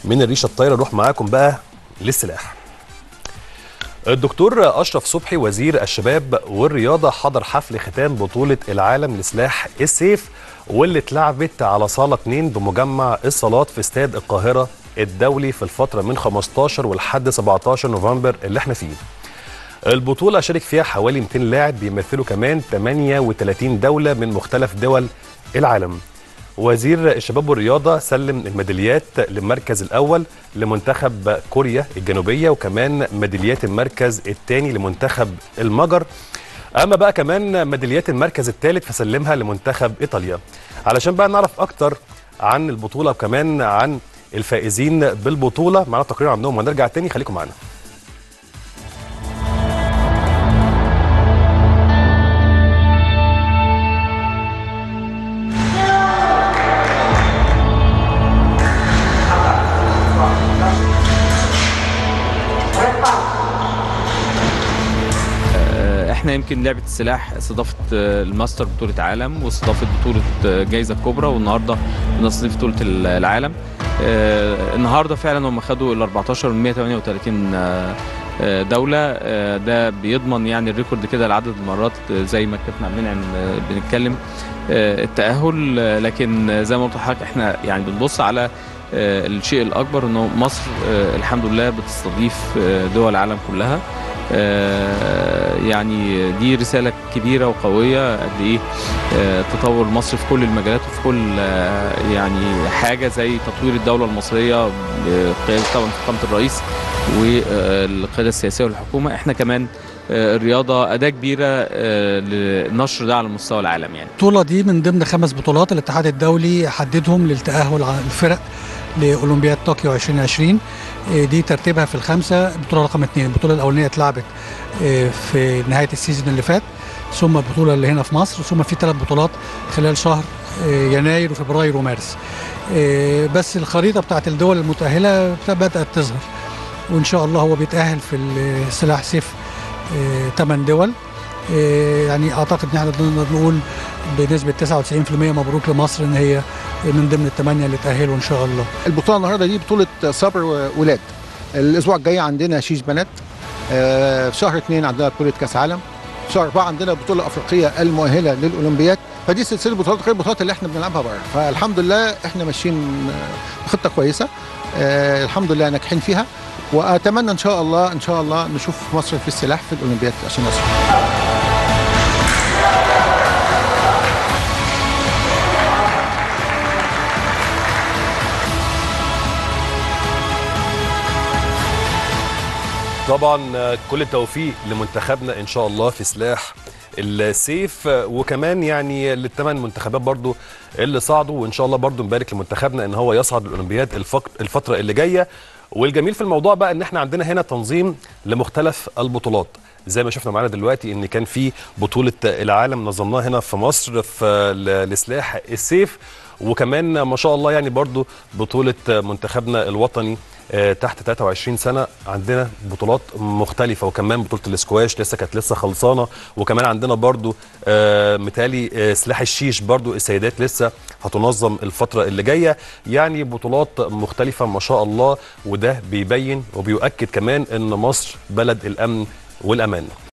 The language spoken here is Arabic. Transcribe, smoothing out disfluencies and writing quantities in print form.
من الريشه الطايره نروح معاكم بقى للسلاح. الدكتور اشرف صبحي وزير الشباب والرياضه حضر حفل ختام بطوله العالم لسلاح السيف واللي اتلعبت على صاله 2 بمجمع الصالات في استاد القاهره الدولي في الفتره من 15 ولحد 17 نوفمبر اللي احنا فيه. البطوله شارك فيها حوالي 200 لاعب بيمثلوا كمان 38 دوله من مختلف دول العالم. وزير الشباب والرياضه سلم الميداليات للمركز الاول لمنتخب كوريا الجنوبيه، وكمان ميداليات المركز الثاني لمنتخب المجر. اما بقى كمان ميداليات المركز الثالث فسلمها لمنتخب ايطاليا. علشان بقى نعرف اكتر عن البطوله وكمان عن الفائزين بالبطوله معانا تقرير عنهم وهنرجع تاني، خليكم معانا. احنا يمكن لعبه السلاح استضافت الماستر بطوله عالم واستضافت بطوله جايزه كبرى، والنهارده بنستضيف بطوله العالم. النهارده فعلا هم خدوا ال 14 من 138 دوله. ده بيضمن يعني الريكورد كده لعدد المرات زي ما كابتن عبد المنعم بنتكلم التاهل. لكن زي ما قلت لحضرتك احنا يعني بنبص على الشيء الاكبر انه مصر الحمد لله بتستضيف دول العالم كلها. يعني دي رسالة كبيرة وقوية قد ايه تطور مصر في كل المجالات وفي كل يعني حاجة زي تطوير الدولة المصرية بقيادة طبعا فخامة الرئيس والقيادة السياسية والحكومة. احنا كمان الرياضة أداة كبيرة للنشر ده على مستوى العالم. يعني البطولة دي من ضمن 5 بطولات الاتحاد الدولي حددهم للتأهل على الفرق لأولمبياد طوكيو 2020. دي ترتيبها في الخمسة. البطولة رقم 2، البطولة الأولانية اتلعبت في نهاية السيزون اللي فات، ثم البطولة اللي هنا في مصر، ثم في 3 بطولات خلال شهر يناير وفبراير ومارس. بس الخريطة بتاعت الدول المتأهلة بدأت تظهر، وإن شاء الله هو بيتأهل في السلاح سيف 8 دول. يعني أعتقد إن احنا نقدر نقول بنسبة 99% مبروك لمصر إن هي من ضمن ال8 اللي تأهلوا إن شاء الله. البطولة النهارده دي بطولة صبر ولاد. الأسبوع الجاي عندنا شيش بنات. في شهر 2 عندنا بطولة كأس عالم. في شهر 4 عندنا بطولة أفريقية المؤهلة للأولمبيات. فدي سلسلة بطولات غير البطولات اللي احنا بنلعبها بره. فالحمد لله احنا ماشيين بخطة كويسة. الحمد لله ناجحين فيها، وأتمنى إن شاء الله نشوف مصر في السلاح في الأولمبياد عشان مصر. طبعا كل التوفيق لمنتخبنا ان شاء الله في سلاح السيف، وكمان يعني ل8 منتخبات برضو اللي صعدوا، وان شاء الله برضو نبارك لمنتخبنا ان هو يصعد للاولمبياد الفتره اللي جايه. والجميل في الموضوع بقى ان احنا عندنا هنا تنظيم لمختلف البطولات، زي ما شفنا معانا دلوقتي ان كان في بطوله العالم نظمناها هنا في مصر في لسلاح السيف، وكمان ما شاء الله يعني برضو بطوله منتخبنا الوطني تحت 23 سنه عندنا بطولات مختلفه، وكمان بطوله الاسكواش كانت لسه خلصانه، وكمان عندنا برضو متهيألي سلاح الشيش برضو السيدات لسه هتنظم الفتره اللي جايه. يعني بطولات مختلفه ما شاء الله، وده بيبين وبيؤكد كمان ان مصر بلد الامن والامان.